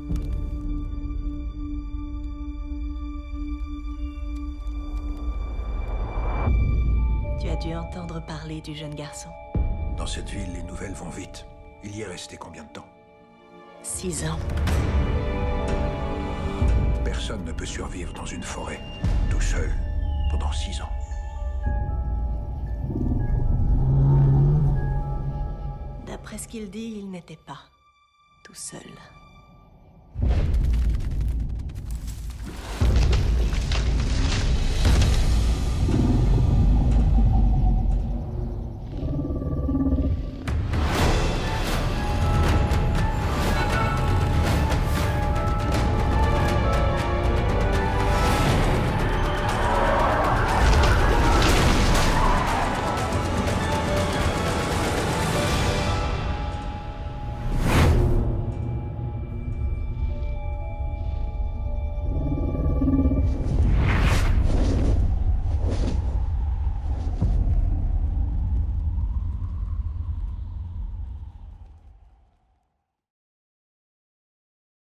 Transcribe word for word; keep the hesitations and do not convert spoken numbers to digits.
Tu as dû entendre parler du jeune garçon. Dans cette ville, les nouvelles vont vite. Il y est resté combien de temps? Six ans. Personne ne peut survivre dans une forêt, tout seul, pendant six ans. D'après ce qu'il dit, il n'était pas tout seul.